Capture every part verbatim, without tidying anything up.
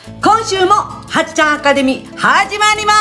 今週もはっちゃんアカデミー始まります。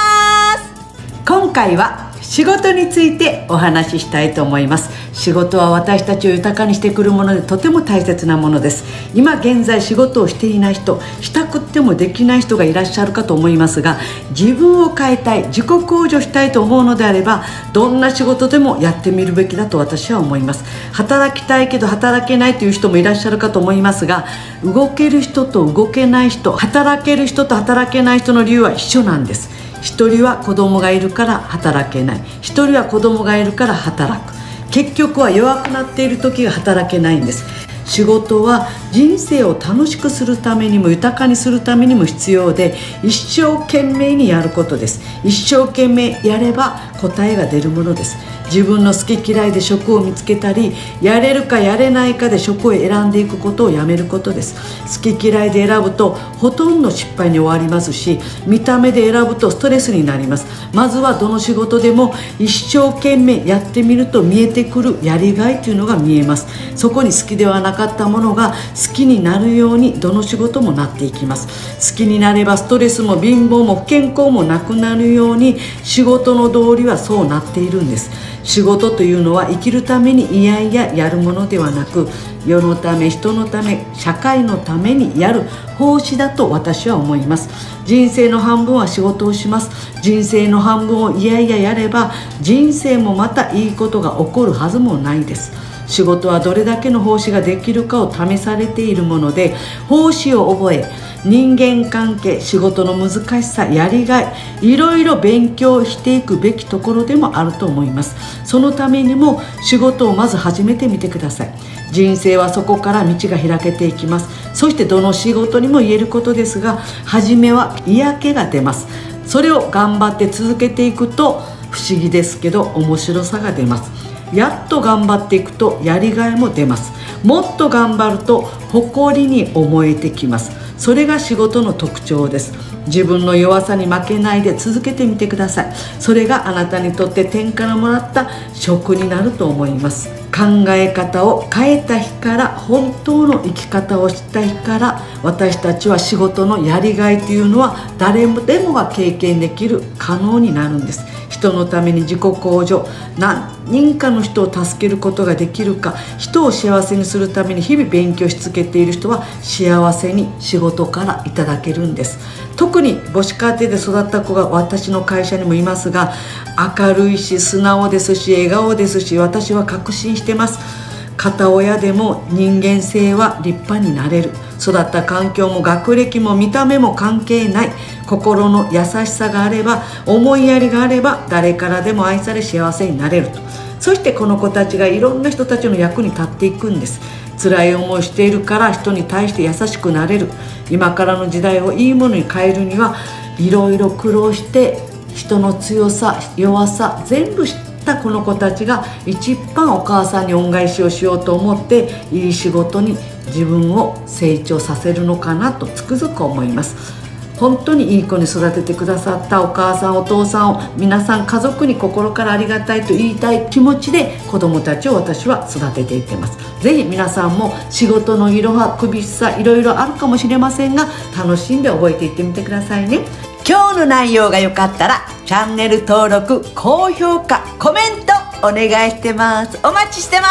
今回は仕事についてお話ししたいと思います。仕事は私たちを豊かにしてくるものでとても大切なものです。今現在仕事をしていない人、したくってもできない人がいらっしゃるかと思いますが、自分を変えたい、自己向上したいと思うのであれば、どんな仕事でもやってみるべきだと私は思います。働きたいけど働けないという人もいらっしゃるかと思いますが、動ける人と動けない人、働ける人と働けない人の理由は一緒なんです。一人は子供がいるから働けない、一人は子供がいるから働く。結局は弱くなっている時が働けないんです。仕事は人生を楽しくするためにも豊かにするためにも必要で、一生懸命にやることです。一生懸命やれば答えが出るものです。自分の好き嫌いで職を見つけたり、やれるかやれないかで職を選んでいくことをやめることです。好き嫌いで選ぶとほとんど失敗に終わりますし、見た目で選ぶとストレスになります。まずはどの仕事でも一生懸命やってみると見えてくるやりがいというのが見えます。そこに好きではなかったものが好きになるようにどの仕事もなっていきます。好きになればストレスも貧乏も不健康もなくなるように、仕事の道理はそうなっているんです。仕事というのは生きるためにいやいややるものではなく、世のため、人のため、社会のためにやる奉仕だと私は思います。人生の半分は仕事をします。人生の半分をいやいややれば、人生もまたいいことが起こるはずもないです。仕事はどれだけの奉仕ができるかを試されているもので、奉仕を覚え、人間関係、仕事の難しさ、やりがい、いろいろ勉強していくべきところでもあると思います。そのためにも仕事をまず始めてみてください。人生はそこから道が開けていきます。そしてどの仕事にも言えることですが、初めは嫌気が出ます。それを頑張って続けていくと、不思議ですけど面白さが出ます。やっと頑張っていくとやりがいも出ます。もっと頑張ると誇りに思えてきます。それが仕事の特徴です。自分の弱さに負けないで続けてみてください。それがあなたにとって天からもらった職になると思います。考え方を変えた日から、本当の生き方を知った日から、私たちは仕事のやりがいというのは誰でもが経験できる、可能になるんです。人のために自己向上、何人かの人を助けることができるか、人を幸せにするために日々勉強し続けている人は幸せに仕事からいただけるんです。特に母子家庭で育った子が私の会社にもいますが、明るいし素直ですし笑顔ですし、私は確信してます。片親でも人間性は立派になれる。育った環境も学歴も見た目も関係ない。心の優しさがあれば、思いやりがあれば、誰からでも愛され幸せになれると。そしてこの子たちがいろんな人たちの役に立っていくんです。辛い思いしているから人に対して優しくなれる。今からの時代をいいものに変えるには、いろいろ苦労して人の強さ弱さ全部知ったこの子たちが一番お母さんに恩返しをしようと思って、いい仕事に自分を成長させるのかなとつくづく思います。本当にいい子に育ててくださったお母さんお父さんを、皆さん家族に心からありがたいと言いたい気持ちで子どもたちを私は育てていってます。ぜひ皆さんも仕事のいろは苦しさいろいろあるかもしれませんが、楽しんで覚えていってみてくださいね。今日の内容が良かったらチャンネル登録、高評価、コメントお願いしてます。お待ちしてます。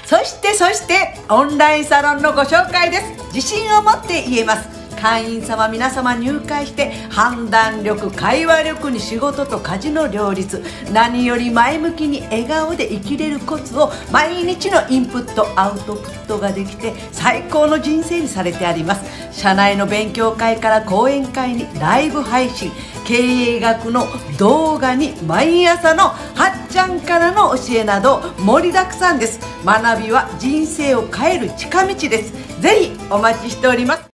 そしてそしてオンラインサロンのご紹介です。自信を持って言えます。会員様皆様入会して、判断力、会話力に仕事と家事の両立、何より前向きに笑顔で生きれるコツを毎日のインプットアウトプットができて、最高の人生にされてあります。社内の勉強会から講演会にライブ配信、経営学の動画に毎朝のはっちゃんからの教えなど盛りだくさんです。学びは人生を変える近道です。ぜひお待ちしております。